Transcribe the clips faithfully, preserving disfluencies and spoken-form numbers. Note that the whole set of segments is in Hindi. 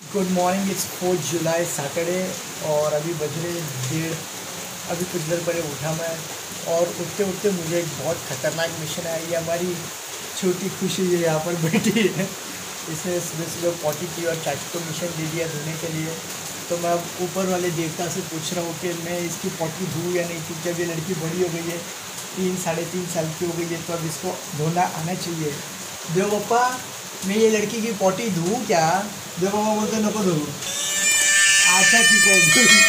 Good morning, it's fourth July Saturday और अभी बज रहे डेढ़। अभी कुछ देर पहले उठा मैं और उठते उठते मुझे एक बहुत ख़तरनाक मिशन आई है। हमारी छोटी खुशी जो यहाँ पर बैठी है, इसने सुबह सुबह पॉटी की और चाची को मिशन दे दिया धोने के लिए। तो मैं अब ऊपर वाले देवता से पूछ रहा हूँ कि मैं इसकी पॉटी धोऊँ या नहीं, क्योंकि जब ये लड़की बड़ी हो गई है, तीन साढ़े तीन साल की हो गई है, तो अब इसको धोना आना चाहिए। देव पप्पा, मैं ये लड़की की पॉटी धोऊँ क्या? देव पापा बोलते नको धोऊ। अच्छा ठीक है,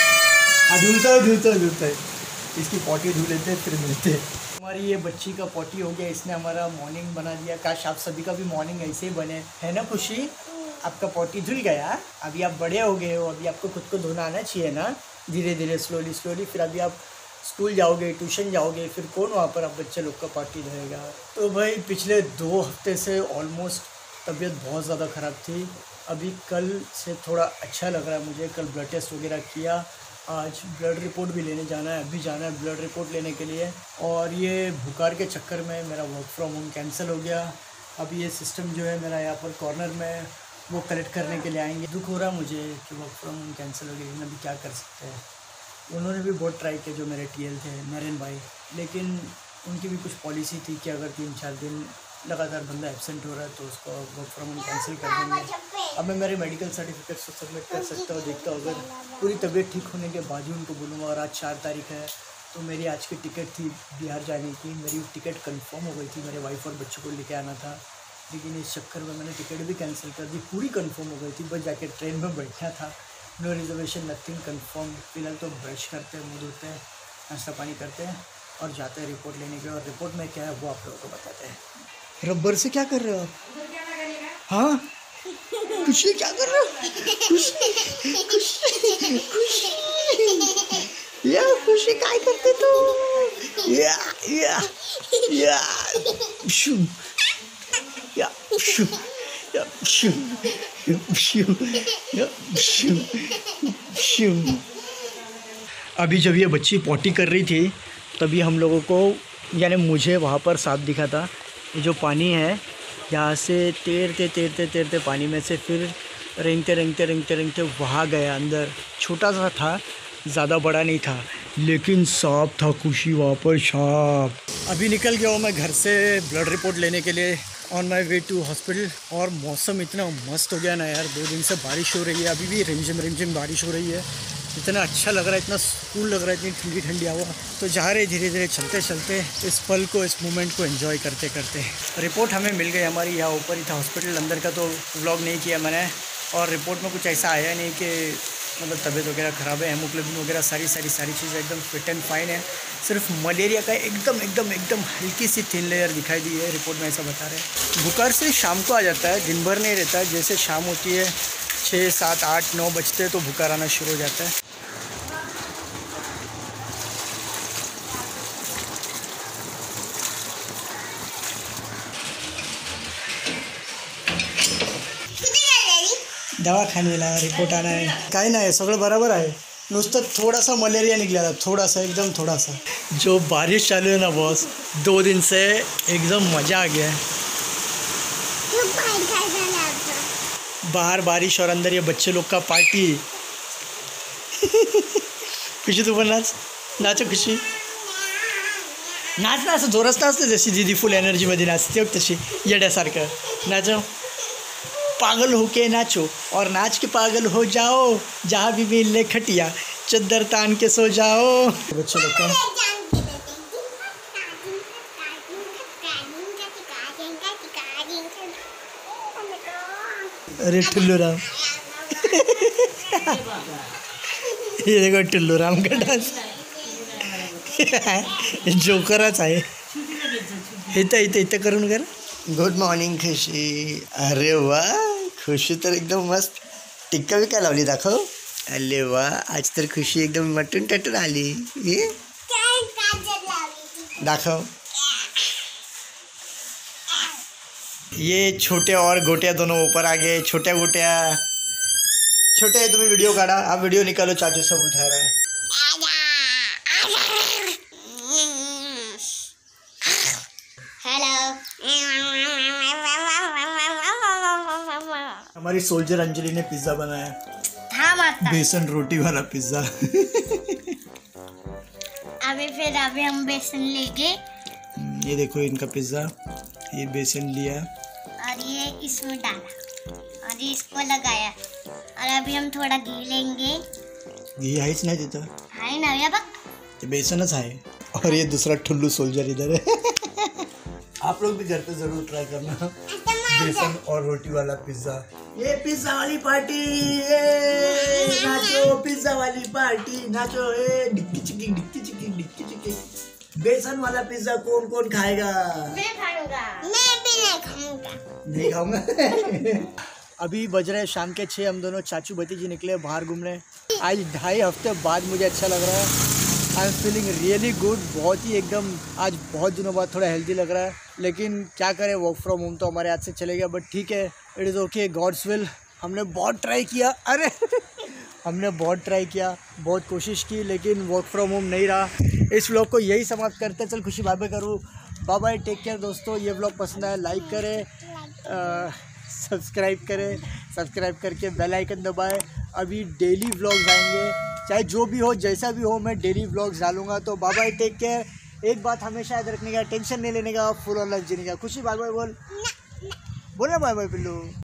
धुलता है धुलता है धुलता है इसकी पॉटी धो लेते फिर मिलते। हमारी ये बच्ची का पॉटी हो गया, इसने हमारा मॉर्निंग बना दिया। काश आप सभी का भी मॉर्निंग ऐसे ही बने, है ना खुशी? आपका पॉटी धुल गया, अभी आप बड़े हो गए हो, अभी आपको खुद को धोना आना चाहिए ना, धीरे धीरे स्लोली स्लोली। फिर अभी आप स्कूल जाओगे, ट्यूशन जाओगे, फिर कौन वहाँ पर आप बच्चे लोग का पॉटी धोएगा? तो भाई पिछले दो हफ्ते से ऑलमोस्ट तबीयत बहुत ज़्यादा ख़राब थी। अभी कल से थोड़ा अच्छा लग रहा है मुझे। कल ब्लड टेस्ट वगैरह किया, आज ब्लड रिपोर्ट भी लेने जाना है, अभी जाना है ब्लड रिपोर्ट लेने के लिए। और ये बुखार के चक्कर में मेरा वर्क फ्रॉम होम कैंसिल हो गया। अभी ये सिस्टम जो है मेरा यहाँ पर कॉर्नर में, वो कलेक्ट करने के लिए आएंगे। दुख हो रहा है मुझे कि वर्क फ्रॉम होम कैंसिल हो गया, लेकिन अभी क्या कर सकते हैं। उन्होंने भी बहुत ट्राई किया, जो मेरे टीएल थे नरेन भाई, लेकिन उनकी भी कुछ पॉलिसी थी कि अगर तीन चार दिन लगातार बंदा एब्सेंट हो रहा है तो उसको वर्क फ्रॉम होम कैंसिल कर देंगे। अब मैं मेरे मेडिकल सर्टिफिकेट से सबमिट कर सकता हूँ, देखता हूँ। अगर पूरी तबीयत ठीक होने के बाद ही उनको बोलूँगा। और आज चार तारीख है, तो मेरी आज की टिकट थी बिहार जाने की। मेरी टिकट कंफर्म हो गई थी, मेरे वाइफ और बच्चों को लेके आना था, लेकिन इस चक्कर में मैंने टिकट भी कैंसिल कर दी। पूरी कंफर्म हो गई थी, बस जाके ट्रेन में बैठना था। No reservation, nothing confirm. फिलहाल तो ब्रश करते हैं, मुँह धोते हैं, नाश्ता पानी करते हैं और जाते हैं रिपोर्ट लेने के। और रिपोर्ट में क्या है वो आप लोगों को बताते हैं। रबर से क्या कर रहे हो आप? हाँ खुशी, क्या कर रहे हो? खुशी खुशी खुशी या खुशी काय करते तू? या या या शू या शू या शू शू या शू शू। अभी जब ये बच्ची पॉटी कर रही थी, तभी हम लोगों को, यानी मुझे वहाँ पर सांप दिखा था। ये जो पानी है, यहाँ से तैरते तैरते तैरते पानी में से फिर रेंगते रेंगते रेंगते रेंगते वहाँ गया अंदर। छोटा सा था, ज़्यादा बड़ा नहीं था, लेकिन सांप था खुशी, वहाँ पर सांप। अभी निकल गया हूँ मैं घर से ब्लड रिपोर्ट लेने के लिए, on my way to hospital. और मौसम इतना मस्त हो गया ना यार, दो दिन से बारिश हो रही है, अभी भी रिमझिम रिमझिम बारिश हो रही है। इतना अच्छा लग रहा है, इतना सुकून लग रहा है, इतनी ठंडी ठंडी हवा। तो जा रहे धीरे धीरे चलते चलते इस पल को, इस मोमेंट को एंजॉय करते करते। रिपोर्ट हमें मिल गई हमारी, यहाँ ऊपर ही था हॉस्पिटल। अंदर का तो व्लॉग नहीं किया मैंने, और रिपोर्ट में कुछ ऐसा आया नहीं कि मतलब तबीयत वगैरह ख़राब है। हेमोग्लोबिन वगैरह सारी सारी सारी चीज़ें एकदम फिट एंड फाइन है। सिर्फ मलेरिया का एकदम एकदम एकदम हल्की सी थिन लेयर दिखाई दी है, रिपोर्ट में ऐसा बता रहे हैं। बुखार से शाम को आ जाता है, दिन भर नहीं रहता है। जैसे शाम होती है, छः सात आठ नौ बजते हैं, तो बुखार आना शुरू हो जाता है। दवाखान्याला रिपोर्ट आना है, काही नाही, सगळं बरोबर आहे। नुसतं थोडासा मलेरिया निकला, थोडासा, एकदम थोडासा। जो बारिश चालू है ना बॉस, दो दिन से एकदम मज़ा आ गया है। बाहर बारिश और अंदर ये बच्चे लोग का पार्टी। खुशी तू पण नाच, नाचो खुशी, नाच ना, असं जोरच नाचते जशी दीदी फुल एनर्जीमध्ये नाचते तशी येड्यासारखं नाचो। पागल हो के नाचो और नाच के पागल हो जाओ, जहाँ भी मिले खटिया चद्दर तान के सो जाओ। बच्चे लोग का अरे टुल्लू राम, ये देखो टुल्लू राम का डांस जोकरच आहे। इथं इथं इथं करून कर। गुड मॉर्निंग खुशी। अरे वाह, खुशी तर एकदम मस्त टिक्का भी काय लावली, दाखव। अरे वाह, आज तर खुशी एकदम मटून टटून आली। ये दाखव। ये छोटे और गोटिया दोनों ऊपर आ गए। छोट्या गोटिया, छोटे तुम्हें वीडियो काढ़ा, आप वीडियो निकालो, चाचू सब उठा रहे हैं। हमारी सोल्जर अंजलि ने पिज्जा बनाया, था माता बेसन रोटी वाला पिज्जा। अभी फिर अभी हम बेसन लेंगे। ये देखो इनका पिज्जा, ये बेसन लिया और ये इसमें डाला और ये इसको लगाया और अभी हम थोड़ा घी लेंगे। घी हाईच नहीं देता, हाय ना या बक ये बेसनच है। और ये दूसरा ठुल्लू सोल्जर इधर है। आप लोग भी घर पे जरूर ट्राई करना बेसन और रोटी वाला पिज्जा। ये पिज्जा वाली पार्टी, ये नाचो पिज्जा वाली पार्टी, नाचो ए डिक्की चिकी डिक्की चिकी डिक्की चिकी। बेसन वाला पिज्जा कौन कौन खाएगा? मैं खाऊंगा। मैं भी नहीं खाऊंगा। नहीं खाऊंगा। अभी बज रहे शाम के छः, हम दोनों चाचू भतीजी निकले बाहर घूमने। आज ढाई हफ्ते बाद मुझे अच्छा लग रहा है। I am feeling really good. बहुत ही एकदम आज बहुत दिनों बाद थोड़ा हेल्दी लग रहा है, लेकिन क्या करें, वर्क फ्रॉम होम तो हमारे हाथ से चले गया, बट ठीक है, it is okay, God's will. हमने बहुत ट्राई किया, अरे हमने बहुत ट्राई किया, बहुत कोशिश की, लेकिन वर्क फ्रॉम होम नहीं रहा। इस व्लॉग को यही समाप्त करते, चल खुशी बाय बाय करूँ, बाय बाय, टेक केयर दोस्तों। ये व्लॉग पसंद आया लाइक करें, सब्सक्राइब करें, सब्सक्राइब करके बेल आइकन दबाएं। अभी डेली व्लॉग्स आएंगे, चाहे जो भी हो जैसा भी हो, मैं डेली व्लॉग्स डालूंगा। तो बाय बाय, टेक केयर। एक बात हमेशा याद रखने का, टेंशन नहीं लेने का, फुल ऑन लाइफ जीने का। खुशी बाय बाय बोल, बोलना बाय बाय पिल्लू।